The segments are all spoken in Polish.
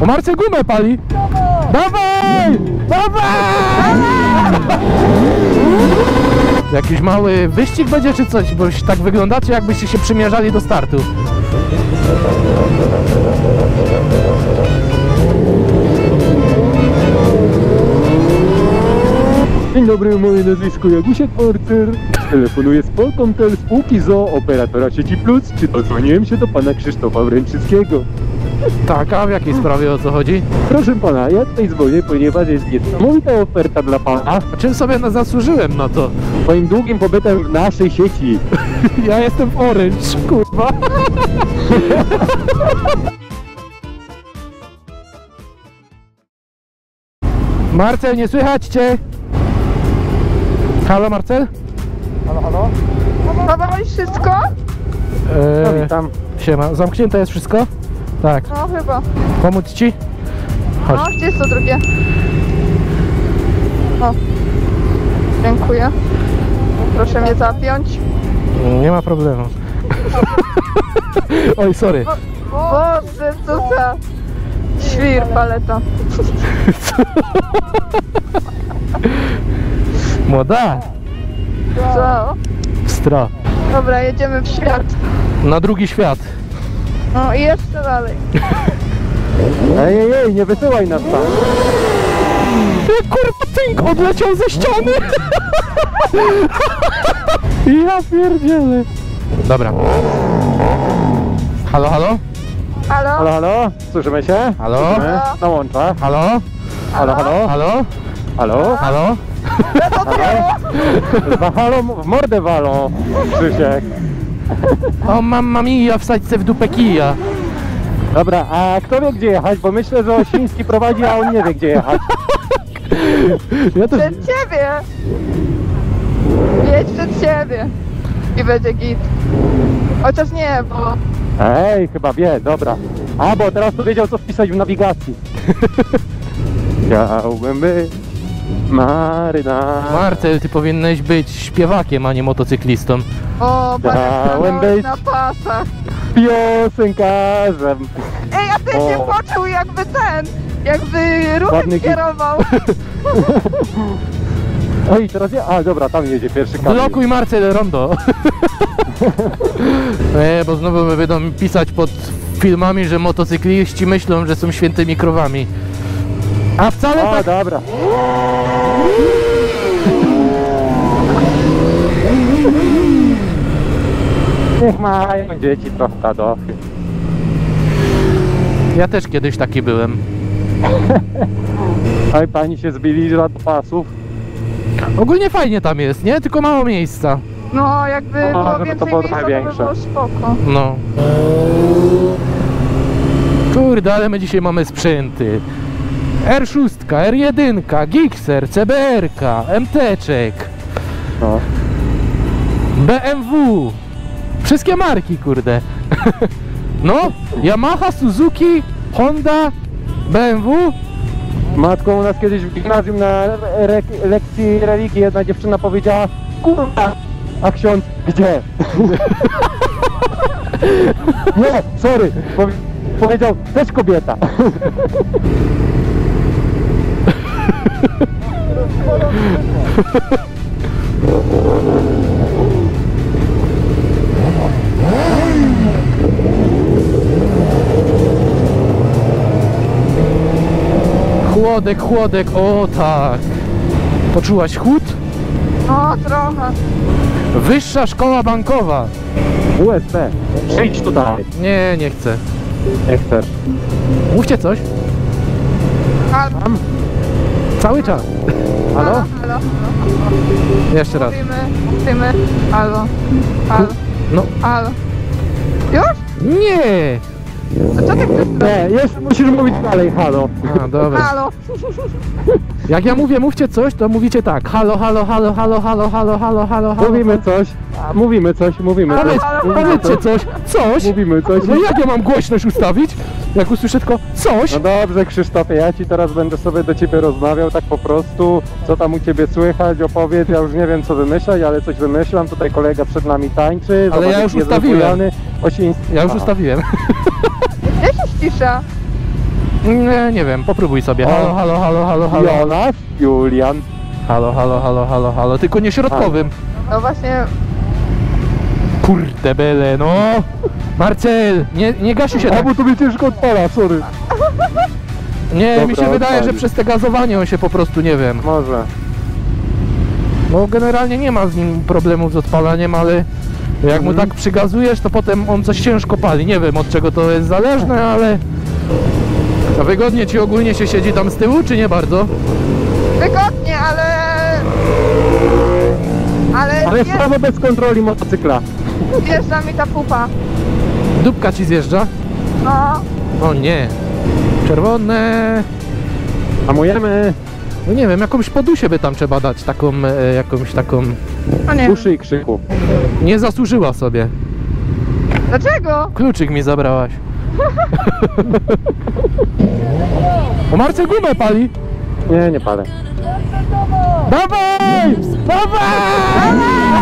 O, Marcel gumę pali! Dawaj! Dawaj! Jakiś mały wyścig będzie czy coś? Bo tak wyglądacie, jakbyście się przymierzali do startu. Dzień dobry, moje nazwisko Jagusiek Porter. Telefonuję z Polkomtel spółki ZOO operatora sieci Plus. Czy dodzwoniłem się do pana Krzysztofa Wręczyckiego? Tak, a w jakiej sprawie, o co chodzi? Proszę pana, ja tutaj dzwonię, ponieważ jest niesamowita oferta dla pana. A czym sobie zasłużyłem na to? Swoim długim pobytem w naszej sieci. Ja jestem w Orange, kurwa. Marcel, nie słychać cię? Halo, Marcel? Halo, halo? Zadałeś wszystko? No, witam. Siema, zamknięte jest wszystko? Tak. No chyba. Pomóc ci? Chodź. No, gdzie jest to drugie? O. Dziękuję. Proszę mnie zapiąć. Nie ma problemu. Oj, sorry. Boże, co za świr paleta. Młoda. Co? Wstra. Dobra, jedziemy w świat. Na drugi świat. No i jeszcze dalej. Ej, nie wysyłaj nas tam. Kurwa, tynk odleciał ze ściany. Ja pierdzielę. Dobra. Halo, halo? Halo? Halo, halo? Słyszymy się? Halo? Słyszymy? Na łączach. Halo? Halo, halo? Halo? Halo? Halo? Halo? Halo, w mordę walą, Krzysiek. O, mamma mia, wsadź se w dupę kija. Dobra, a kto wie gdzie jechać? Bo myślę, że Osiński prowadzi, a on nie wie gdzie jechać. Ja też... Przed ciebie! Jedź przed siebie. I będzie git. Chociaż nie, bo... Ej, chyba wie, dobra. A, bo teraz to wiedział co wpisać w nawigacji. Chciałbym być marynarz. Marcel, ty powinieneś być śpiewakiem, a nie motocyklistą. O, Chciałem patrz być- na pasach. Piosenkarzem. Ej, a ty się O. poczuł jakby ruchem Ładny git. kierował. Oj, teraz ja... A, dobra, tam jedzie pierwszy kamień. Blokuj Marcel rondo. Nie, bo znowu będą pisać pod filmami, że motocykliści myślą, że są świętymi krowami. A wcale O, tak... dobra. Niech mają dzieci trochę tadochy. Ja też kiedyś taki byłem. Oj, pani się zbliżyła do pasów. Ogólnie fajnie tam jest, nie? Tylko mało miejsca. No, jakby No, było żeby to więcej było miejsca, trochę to by większe. było spoko. No. Kurde, ale my dzisiaj mamy sprzęty. R6, R1, Gixxer, CBR-ka, MT-czek, No. BMW. Wszystkie marki, kurde. No, Yamaha, Suzuki, Honda, BMW. Matką u nas kiedyś w gimnazjum na lekcji religii jedna dziewczyna powiedziała: kurwa, a ksiądz gdzie? Nie, sorry, powiedział też kobieta. Chłodek, chłodek, o tak. Poczułaś chłód? No, trochę. Wyższa szkoła bankowa. USP, przyjdź tutaj. Nie, nie chcę. Nie chcesz. Mówcie coś. Halo, Cały czas. Halo? halo. Jeszcze raz. Mówimy. Halo. Halo. No, Halo. Już? nie. A co ty chcesz? Nie, jeszcze musisz mówić dalej, halo. A, dobra. Halo. Jak ja mówię, mówcie coś, to mówicie tak. Halo, halo, halo, halo, halo, halo, halo, halo, halo. Mówimy coś, mówimy coś, mówimy coś. Powiedz, Mówimy powiedzcie coś. Coś. Mówimy coś. No jak ja mam głośność ustawić? Jak usłyszę tylko coś? No dobrze, Krzysztofie, ja ci teraz będę sobie do ciebie rozmawiał tak po prostu, co tam u ciebie słychać, opowiedz, ja już nie wiem co wymyślać, ale coś wymyślam, tutaj kolega przed nami tańczy, Ale ja już ustawiłem. Osiński. Ja już ustawiłem. Ja się ścisza. Nie wiem, popróbuj sobie. O. Halo, halo, halo, halo, halo. Jonasz, Julian. Halo, halo, halo, halo, halo. Tylko nie środkowym. No właśnie, Kurde bele, no. Marcel, nie gasi się A tak. bo to mnie ciężko odpala, sorry. Nie, mi się Dobra, wydaje, że odpalić. przez te gazowanie on się po prostu, nie wiem. Może. No generalnie nie ma z nim problemów z odpalaniem, ale jak mu tak przygazujesz, to potem on coś ciężko pali. Nie wiem od czego to jest zależne, ale... A wygodnie ci ogólnie się siedzi tam z tyłu, czy nie bardzo? wygodnie, ale Ale nie, sprawa bez kontroli motocykla. wjeżdża mi ta pupa. Dupka ci zjeżdża? No, O nie. Czerwone. Hamujemy. No nie wiem, jakąś podusię by tam trzeba dać, taką, jakąś taką... no nie. Uszy i krzyku. Nie zasłużyła sobie. Dlaczego? Kluczyk mi zabrałaś. O, Marcel gumę pali. Nie, nie palę. Dawaj! Dawaj!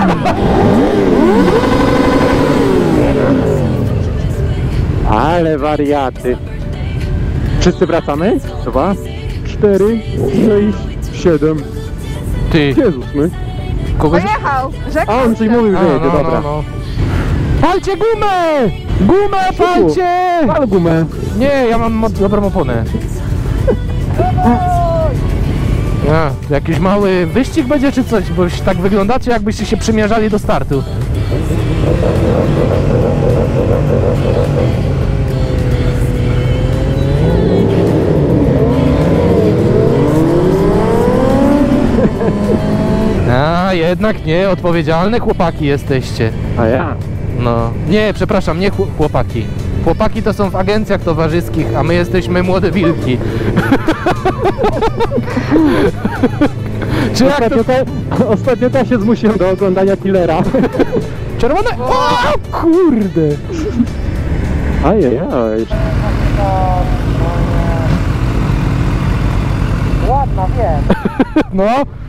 Ale wariaty. Wszyscy wracamy? 2, 4, 6, 7. Ty, Jezus, my. kogoś... Pojechał! Rzekł. A on coś mówił, że jedzie, dobra. Palcie gumę! Gumę palcie! Pal gumę. Nie, ja mam dobrą oponę. Ja, jakiś mały wyścig będzie czy coś, bo tak wyglądacie jakbyście się przymierzali do startu. A, jednak nie, odpowiedzialne chłopaki jesteście. A ja? No, nie, przepraszam, nie chłopaki. Chłopaki to są w agencjach towarzyskich, a my jesteśmy młode wilki. Czy jak to... Ostatnio też się zmusiłem do oglądania Killera. Czerwone... O, kurde! Ajajaj. Ładna, wiem. No,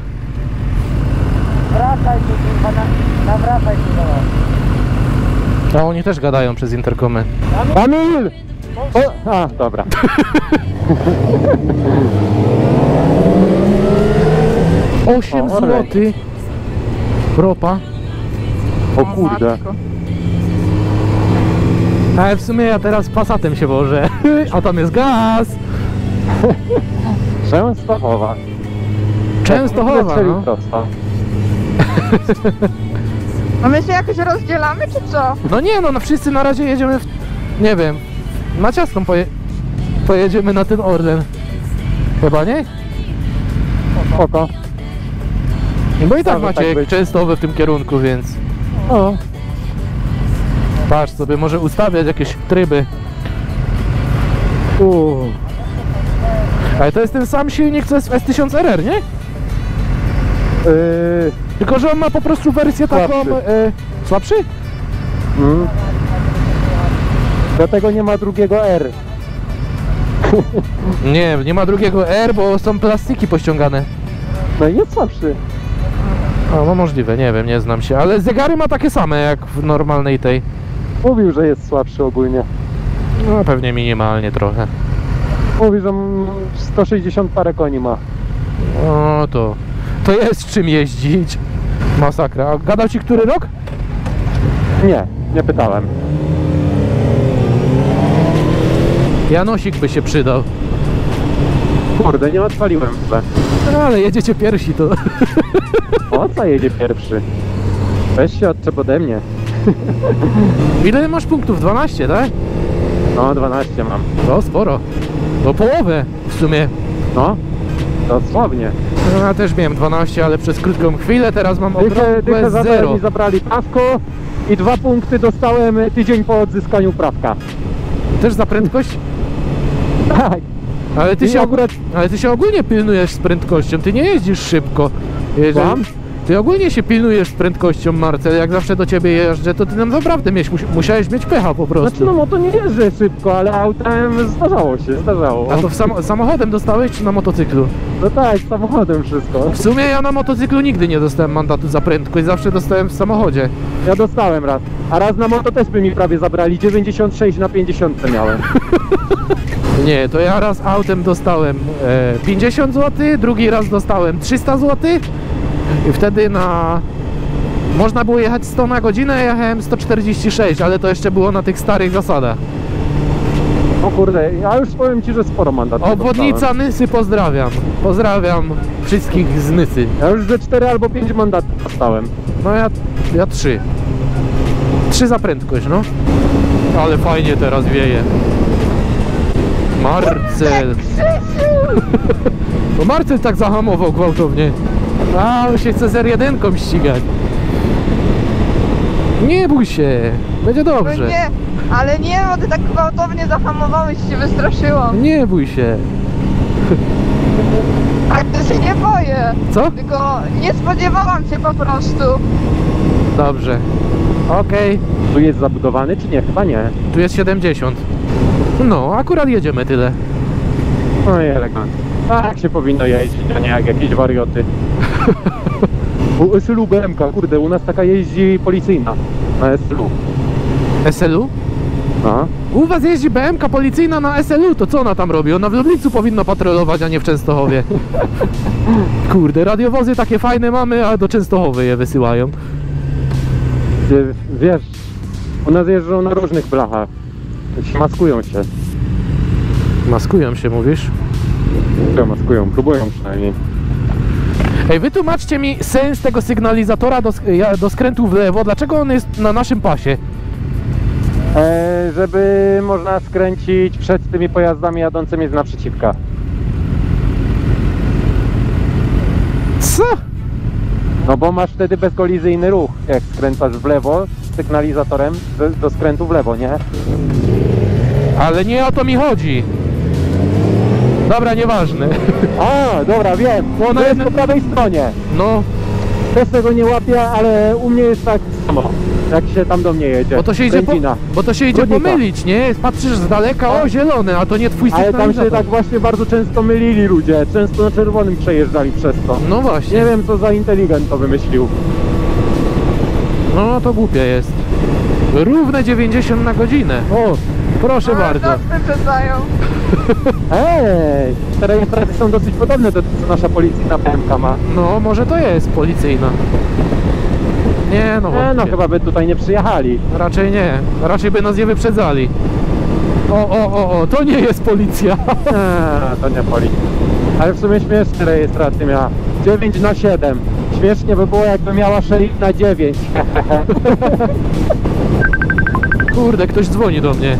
Wracaj tu, kurwa, nawracaj się do nas. a oni też gadają przez interkomy. Kamil! O, a, dobra. 8 O, olej. zł. Ropa. O kurde. matko. Ale w sumie ja teraz Passatem się wożę. A tam jest gaz. Częstochowa. Częstochowa, Strzelił no. prosto. No my się jakoś rozdzielamy, czy co? No nie, no wszyscy na razie jedziemy w... Nie wiem. Na Ciastą pojedziemy na ten Orlen. Chyba nie? Spoko. Bo i tak Może macie tak być. Częstochowe w tym kierunku, więc... O, Patrz sobie, może ustawiać jakieś tryby. Ale to jest ten sam silnik, co jest w S1000RR, nie? Tylko, że on ma po prostu wersję taką... Słabszy. Słabszy? Dlatego nie ma drugiego R. Nie, nie ma drugiego R, bo są plastiki pościągane. No i jest słabszy. A, no możliwe, nie wiem, nie znam się. Ale zegary ma takie same jak w normalnej tej. Mówił, że jest słabszy ogólnie. No pewnie minimalnie trochę. Mówi, że 160 parę koni ma. No to jest czym jeździć. Masakra. A gadał ci który rok? Nie, nie pytałem. Janosik by się przydał. Kurde, nie odpaliłem źle. No ale jedziecie pierwsi to. O co jedzie pierwszy? Weź się odczep ode mnie. Ile masz punktów? 12, tak? No, 12 mam. No sporo. No połowę w sumie. No, dosłownie. No, ja też miałem 12, ale przez krótką chwilę, teraz mam Dychę okrągłe za 0. mi zabrali prawko i 2 punkty dostałem tydzień po odzyskaniu prawka. Też za prędkość? Tak. Ale ty I się akurat- ale ty się ogólnie pilnujesz z prędkością, ty nie jeździsz szybko. Mam? Ty ogólnie się pilnujesz z prędkością, Marcel. Jak zawsze do ciebie jeżdżę, to ty nam naprawdę musiałeś mieć pecha po prostu. Znaczy, no to nie jeżdżę szybko, ale autem zdarzało się, zdarzało. A to samochodem dostałeś, czy na motocyklu? No tak, samochodem wszystko. W sumie ja na motocyklu nigdy nie dostałem mandatu za prędkość, zawsze dostałem w samochodzie. Ja dostałem raz. A raz na moto też by mi prawie zabrali, 96 na 50 miałem. Nie, to ja raz autem dostałem 50 zł, drugi raz dostałem 300 zł i wtedy można było jechać 100 na godzinę, ja jechałem 146, ale to jeszcze było na tych starych zasadach. O kurde, ja już powiem ci, że sporo mandatów Obwodnica dostałem. Nysy pozdrawiam. Pozdrawiam wszystkich z Nysy. Ja już ze 4 albo 5 mandatów dostałem. No ja 3. 3 za prędkość, no. Ale fajnie teraz wieje. Marcel. Bo Marcel tak zahamował gwałtownie. A, on się chce z R1 ścigać. Nie bój się. Będzie No dobrze. nie, ale nie, bo ty tak gwałtownie zahamowałeś, się wystraszyłam. Nie bój się. Tak, to się nie boję. Co? Tylko nie spodziewałam się po prostu. Dobrze. Okej. Tu jest zabudowany czy nie? Chyba nie. Tu jest 70. No, akurat jedziemy tyle. No i elegancko. Tak się powinno jeździć, a nie jak jakieś warioty. U SL-u BMK, kurde, u nas taka jeździ policyjna. Na SL-u. SL-u? No. U was jeździ BMK policyjna na SL-u, to co ona tam robi? Ona w Lublicu powinna patrolować, a nie w Częstochowie. Kurde, radiowozy takie fajne mamy, a do Częstochowy je wysyłają. Wiesz, u nas jeżdżą na różnych blachach. Maskują się. Maskują się, mówisz? Maskują, próbują przynajmniej. Ej, wytłumaczcie mi sens tego sygnalizatora do skrętu w lewo. Dlaczego on jest na naszym pasie? Żeby można skręcić przed tymi pojazdami jadącymi z naprzeciwka. Co? No bo masz wtedy bezkolizyjny ruch, jak skręcasz w lewo sygnalizatorem do skrętu w lewo, nie? Ale nie o to mi chodzi. Dobra, nieważne. A, dobra, wiem, Bo to na jest jednym- po prawej stronie. No, Też tego nie łapię, ale u mnie jest tak samo, jak się tam do mnie jedzie. bo to się Kręcina. idzie Chodnika. pomylić, nie? Patrzysz z daleka, o zielone, a to nie twój Ale tam się sygnalizator. tak właśnie bardzo często mylili ludzie, często na czerwonym przejeżdżali przez to. No właśnie. Nie wiem, co za inteligent to wymyślił. No to głupie jest. Równe 90 na godzinę. O, proszę bardzo. Nas wyprzedzają. Ej, te rejestracje są dosyć podobne do tego, co nasza policyjna PMK ma. No, może to jest policyjna. Nie, no No wątpię. chyba by tutaj nie przyjechali. Raczej nie. Raczej by nas nie wyprzedzali. O, to nie jest policja. To nie policja. Ale w sumie śmieszne rejestracje miała. 9 na 7. Śmiesznie by było, jakby miała 6 na 9. Kurde, ktoś dzwoni do mnie.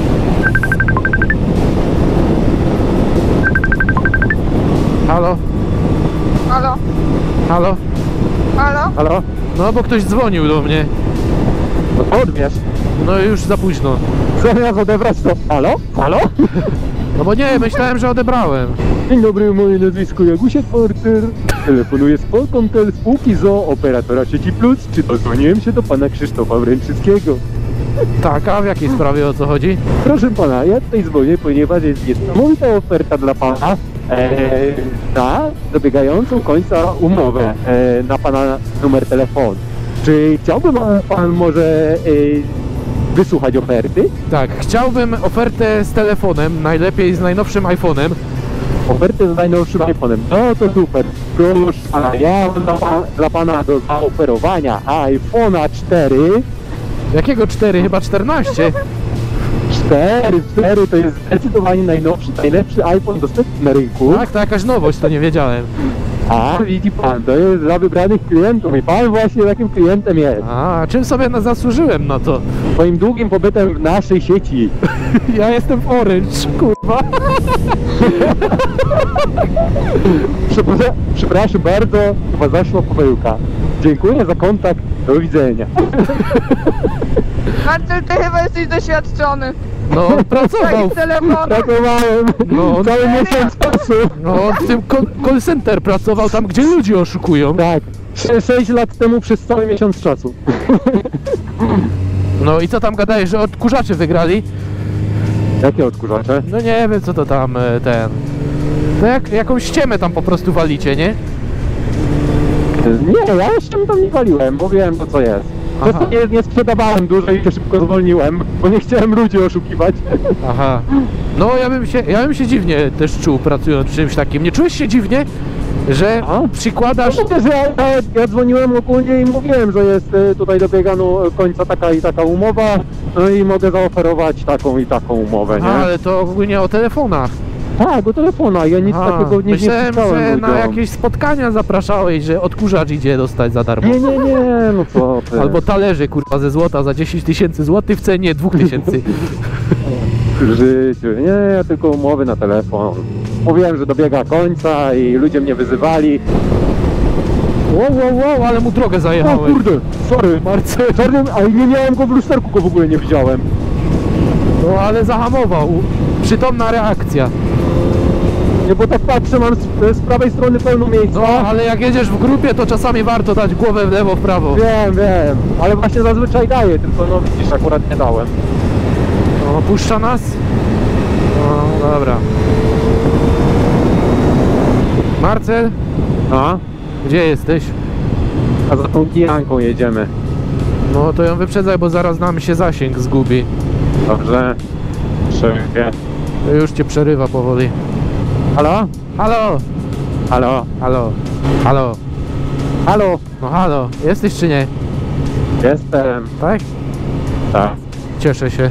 Halo? Halo? Halo? Halo? Halo? No, bo ktoś dzwonił do mnie. No to odbierz. No już za późno. Zamiast odebrać to... Halo? Halo? No bo nie, myślałem, że odebrałem. Dzień dobry, moje nazwisko Jagusiek Porter. Telefonuję z Polkomtel spółki ZOO operatora Sieci Plus. Czy dodzwoniłem się do pana Krzysztofa Wręczyckiego? Tak, a w jakiej sprawie, o co chodzi? Proszę pana, ja tutaj dzwonię, ponieważ jest niesamowita oferta dla pana na dobiegającą końca umowę na pana numer telefonu. Czy chciałby pan może wysłuchać oferty? Tak, chciałbym ofertę z telefonem, najlepiej z najnowszym iPhone'em. Ofertę z najnowszym iPhone'em. No to super. Proszę pana, ja mam dla pana do zaoferowania iPhone'a 4. Jakiego 4? Chyba 14. 4 to jest zdecydowanie najnowszy, najlepszy iPhone dostępny na rynku. Tak, to jakaś nowość, to nie wiedziałem. A widzi pan, to jest dla wybranych klientów i pan właśnie takim klientem jest. A czym sobie zasłużyłem na to? Swoim długim pobytem w naszej sieci. Ja jestem w Orange, kurwa. Przepraszam bardzo, chyba zaszła pomyłka. Dziękuję za kontakt, do widzenia. Marcel, ty chyba jesteś doświadczony. No on pracował, Tak, telefonu. Pracowałem No. cały miesiąc czasu. no on w tym call center pracował, tam gdzie ludzi oszukują. Tak, 6 lat temu przez cały miesiąc czasu. No i co tam gadałeś, że odkurzacze wygrali? Jakie odkurzacze? No nie wiem co to tam ten... To jakąś ściemę tam po prostu walicie, nie? Nie, ja jeszcze tam nie waliłem, bo wiem to co jest. Po Aha. prostu nie sprzedawałem dużo i się szybko zwolniłem, bo nie chciałem ludzi oszukiwać. Aha. No ja bym się dziwnie też czuł pracując w czymś takim. Nie czułeś się dziwnie, że A? przykładasz... No że ja dzwoniłem ogólnie i mówiłem, że jest tutaj dobiega końca taka i taka umowa, no i mogę zaoferować taką i taką umowę, nie? Ale to ogólnie o telefonach. Tak, do telefona, ja nic takiego nie Myślałem, wpisałem że ludziom. na jakieś spotkania zapraszałeś, że odkurzacz idzie dostać za darmo. Nie, no co ty. Albo talerze kurwa ze złota za 10 000 złotych w cenie 2000. W życiu, nie, ja tylko umowy na telefon. Mówiłem, że dobiega końca i ludzie mnie wyzywali. Wow, ale mu drogę O zajechałeś. kurde, sorry, Marcel, sorry, ale nie miałem go w lusterku, go w ogóle nie widziałem. No ale zahamował. Przytomna reakcja. Nie, bo tak patrzę, mam z prawej strony pełno miejsca. No ale jak jedziesz w grupie, to czasami warto dać głowę w lewo, w prawo. Wiem, ale właśnie zazwyczaj daję, tylko no widzisz, akurat nie dałem. No, puszcza nas? No, dobra. Marcel, A? gdzie jesteś? A za tą kijanką jedziemy. No to ją wyprzedzaj, bo zaraz nam się zasięg zgubi. Dobrze. Szefie. Już cię przerywa powoli. Halo? Halo, Halo? halo, halo. Halo? No halo, jesteś czy nie? Jestem. Tak? Tak. Cieszę się.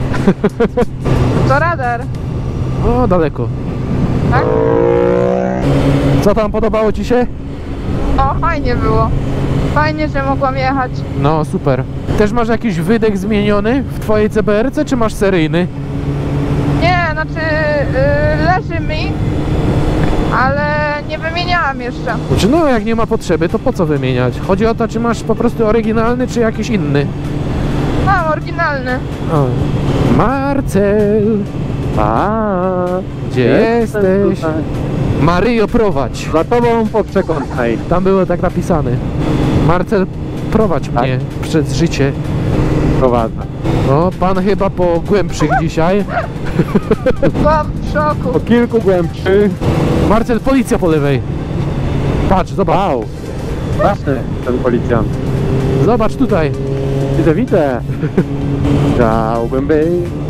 To radar, O, daleko. tak? Co tam, podobało ci się? O, fajnie było. Fajnie, że mogłam jechać. No, super. Też masz jakiś wydech zmieniony w twojej CBR-ce, czy masz seryjny? Nie, znaczy leży mi, ale nie wymieniałam jeszcze. Znaczy, no, jak nie ma potrzeby, to po co wymieniać? Chodzi o to, czy masz po prostu oryginalny, czy jakiś inny. Mam oryginalny. O. Marcel, A, gdzie jestem jesteś? tutaj. Maryjo, prowadź. Za tobą po przekątnej. Tam było tak napisane. Marcel, prowadź Tak? mnie przez życie. Prowadzę. No, pan chyba po głębszych dzisiaj. Byłam w szoku. Po kilku głębszych. Marcel, policja po lewej. Patrz, zobacz. Wow. Ważny ten policjant. Zobacz tutaj. Widzę. Chciałbym być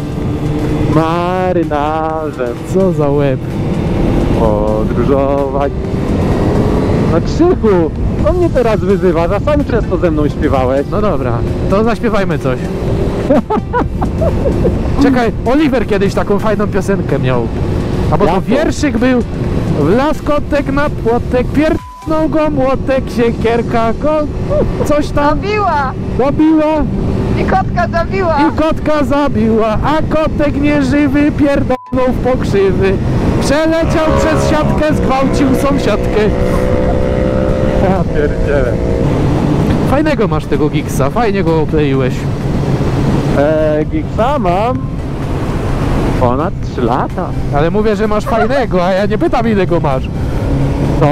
marynarzem, Co za łeb. podróżować. No Krzychu, on mnie teraz wyzywa, a sam często ze mną śpiewałeś. No dobra, to zaśpiewajmy coś. Czekaj, Oliver kiedyś taką fajną piosenkę miał. Albo to Jaką? wierszyk był. Wlazł kotek na płotek, pierdnął go młotek, siekierka go coś tam Zabiła! dobiła I kotka zabiła! i kotka zabiła, a kotek nieżywy pierdolnął w pokrzywy. Przeleciał przez siatkę, zgwałcił sąsiadkę. Ja pierdzielę. Fajnego masz tego Giggsa, fajnie go okleiłeś. Gigsa mam ponad 3 lata. Ale mówię, że masz fajnego, a ja nie pytam ile go masz. Co?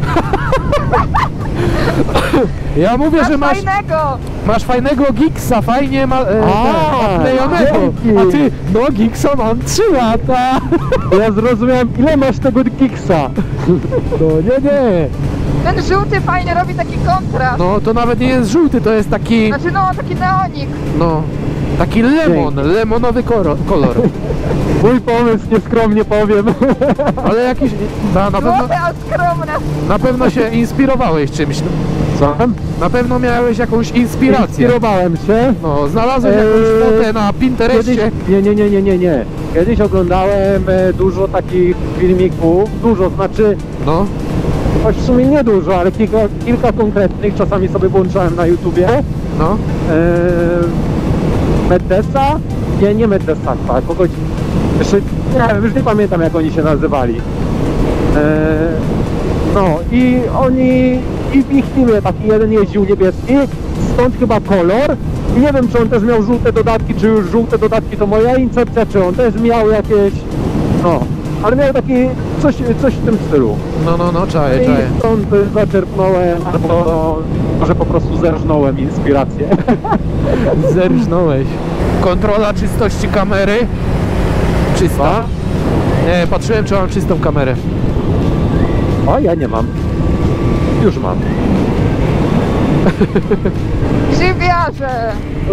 Ja mówię, że Masz masz, fajnego! masz fajnego Giggsa, fajnie A, naklejonego. dzięki. A ty, no Giggsa mam 3 lata. Ja zrozumiałem, ile masz tego Gigsa. No nie. Ten żółty fajnie robi taki kontrast. No to nawet nie jest żółty, to jest taki, Znaczy no, taki neonik. no, taki lemon, Dzięki. lemonowy kolor. Mój pomysł, nieskromnie powiem. Ale jakiś, Złote, a skromne. na pewno się inspirowałeś czymś. Co? Na pewno miałeś jakąś inspirację. Inspirowałem się. No, znalazłeś jakąś fotę na Pinterestie. Nie. Kiedyś oglądałem dużo takich filmików, dużo, znaczy, No, choć w sumie nie dużo, ale kilka konkretnych, czasami sobie włączałem na YouTubie. no. Meddesa? Nie Meddesa, a kogoś, jeszcze, nie wiem, już nie pamiętam jak oni się nazywali. No i oni, i w ich filmie taki jeden jeździł niebieski, stąd chyba kolor, I nie wiem, czy on też miał żółte dodatki, czy już żółte dodatki to moja incepcja, czy on też miał jakieś... No, ale miał taki... coś w tym stylu. No, czaję. I stąd zaczerpnąłem, albo może po prostu zerżnąłem inspirację. Zerżnąłeś. Kontrola czystości kamery. Czysta. A? Nie, patrzyłem, czy mam czystą kamerę. O, ja nie mam. Już mam. Grzybiarze!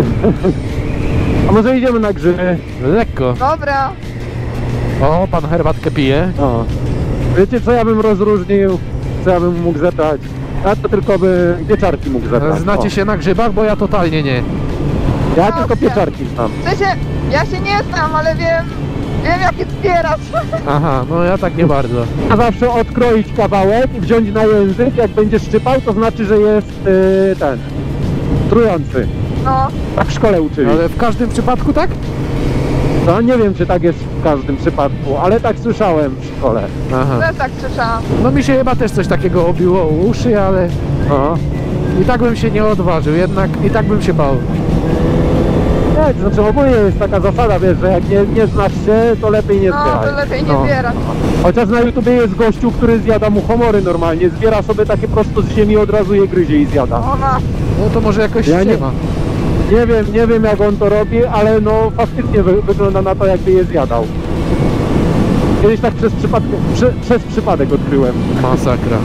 A może idziemy na grzyby? Lekko. Dobra. O, pan herbatkę pije. No. Wiecie, co ja bym rozróżnił? Co ja bym mógł zebrać? Ja to tylko by pieczarki mógł zebrać. Znacie O. się na grzybach? Bo ja totalnie nie. Ja tylko pieczarki znam. W sensie, ja się nie znam, ale wiem jak je zbierać. Aha, no ja tak nie bardzo. A zawsze odkroić kawałek i wziąć na język, jak będzie szczypał, to znaczy, że jest ten... trujący. No, Tak w szkole uczyli. Ale w każdym przypadku tak? No nie wiem, czy tak jest w każdym przypadku, ale tak słyszałem w szkole. Aha. też tak słyszałam. No mi się chyba też coś takiego obiło u uszy, ale No. i tak bym się nie odważył, jednak i tak bym się bał. Nie, to znaczy ogólnie jest taka zasada, wiesz, że jak nie znasz się, to lepiej nie No, zbieraj. to lepiej nie No. zbierać. Chociaż na YouTubie jest gościu, który zjada muchomory normalnie, zbiera sobie takie prosto z ziemi, od razu je gryzie i zjada. Ona. No to może jakoś Ja się nie- ma. Nie wiem jak on to robi, ale no faktycznie wygląda na to, jakby je zjadał. Kiedyś tak przez przypadek odkryłem. Masakra.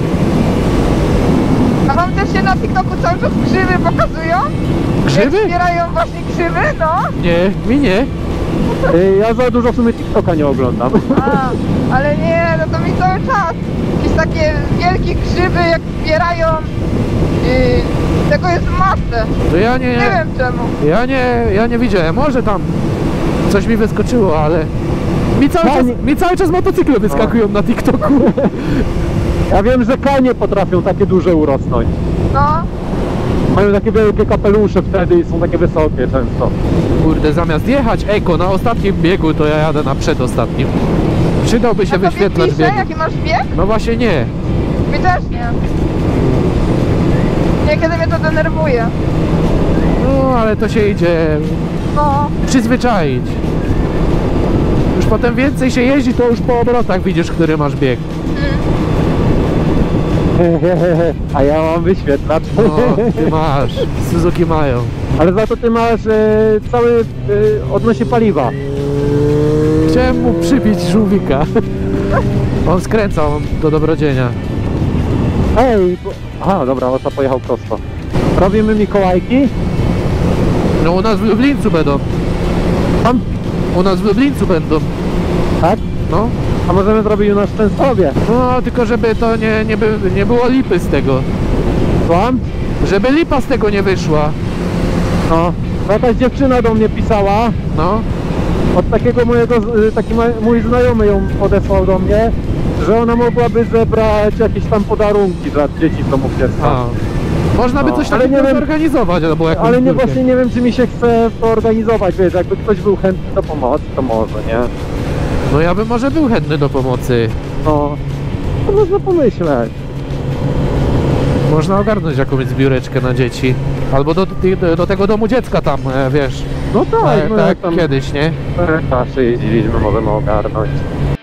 A wam też się na TikToku cały czas grzyby pokazują? Grzyby? Jak zbierają właśnie grzyby, no. Nie, mi nie. Ja za dużo w sumie TikToka nie oglądam. A, ale nie, no to mi cały czas. Jakieś takie wielkie grzyby, jak zbierają. Tego jest masę. To ja Nie wiem czemu. ja nie widziałem. Może tam coś mi wyskoczyło, ale mi cały czas motocykle wyskakują na TikToku. Ja wiem, że kanie potrafią takie duże urosnąć. No. Mają takie wielkie kapelusze wtedy i są takie wysokie często. Kurde, zamiast jechać eko na ostatnim biegu, to ja jadę na przedostatnim. Przydałby się A tobie wyświetlacz pisze, biegu. jaki masz bieg? No właśnie nie. Mi też nie. Niekiedy mnie to denerwuje. No ale to się idzie No. przyzwyczaić. Już potem więcej się jeździ, to już po obrotach widzisz, który masz bieg. A ja mam wyświetlacz. No, ty masz. Suzuki mają. Ale za to ty masz cały odnośnie paliwa. Chciałem mu przybić żółwika. On skręcał do dobrodzienia. Ej, aha, dobra, osa pojechał prosto. Robimy Mikołajki. No u nas w Lublińcu będą. Tam? U nas w Lublińcu będą. Tak? No. A możemy zrobić u nas w Częstochowie. No, tylko żeby to nie było lipy z tego. Słucham? Żeby lipa z tego nie wyszła. No. Jakaś dziewczyna do mnie pisała. No. Od takiego mój znajomy ją podesłał do mnie, że ona mogłaby zebrać jakieś tam podarunki dla dzieci w domu dziecka. A. Można by No, coś ale takiego nie wiem- zorganizować, albo jakąś Ale nie, zbiórkę. właśnie nie wiem, czy mi się chce to organizować, wiesz, jakby ktoś był chętny do pomocy, to może, nie? No ja bym może był chętny do pomocy. No, to można pomyśleć. Można ogarnąć jakąś zbióreczkę na dzieci. Albo do tego domu dziecka tam, wiesz. No tak, no tak jak tam kiedyś, nie? zawsze jeździliśmy, możemy ogarnąć.